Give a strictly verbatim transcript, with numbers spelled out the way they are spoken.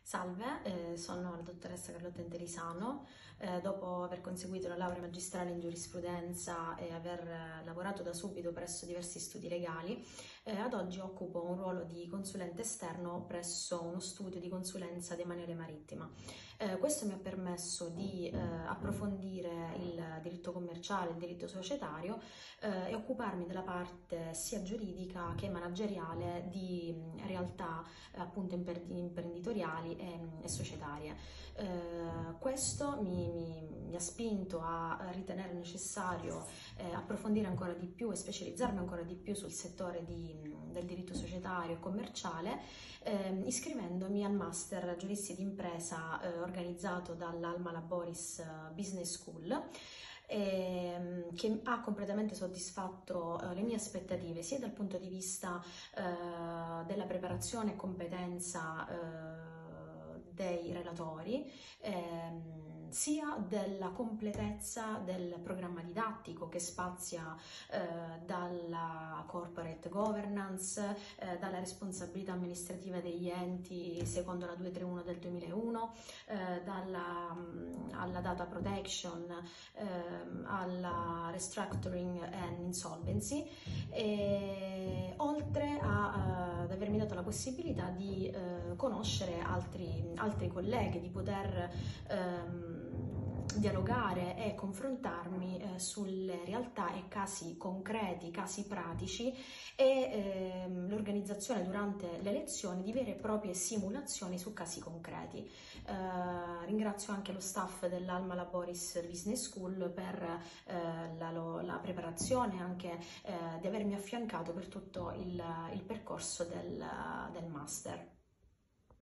Salve, eh, sono la dottoressa Carlotta Interisano. Eh, dopo aver conseguito la laurea magistrale in giurisprudenza e aver eh, lavorato da subito presso diversi studi legali, eh, ad oggi occupo un ruolo di consulente esterno presso uno studio di consulenza demaniale marittima. Eh, questo mi ha permesso di eh, approfondire il diritto commerciale, il diritto societario eh, e occuparmi della parte sia giuridica che manageriale di mh, realtà eh, appunto imper- imprenditoriali e, e societarie. Eh, questo mi, mi, mi ha spinto a ritenere necessario eh, approfondire ancora di più e specializzarmi ancora di più sul settore di, del diritto societario e commerciale, eh, iscrivendomi al Master Giuristi d'Impresa eh, organizzato dall'Alma Laboris Business School, eh, che ha completamente soddisfatto eh, le mie aspettative sia dal punto di vista eh, della preparazione e competenza eh, dei relatori, ehm, sia della completezza del programma didattico che spazia eh, dalla corporate governance, eh, dalla responsabilità amministrativa degli enti secondo la duecentotrentuno del duemilauno, eh, dalla, mh, alla data protection, ehm, alla restructuring and insolvency, e, oltre a, ad avermi dato la possibilità di eh, conoscere altri, altri colleghi, di poter ehm, dialogare e confrontarmi eh, sulle realtà e casi concreti, casi pratici e ehm, l'organizzazione durante le lezioni di vere e proprie simulazioni su casi concreti. Eh, ringrazio anche lo staff dell'Alma Laboris Business School per eh, la, la preparazione, anche eh, di avermi affiancato per tutto il, il percorso del, del master.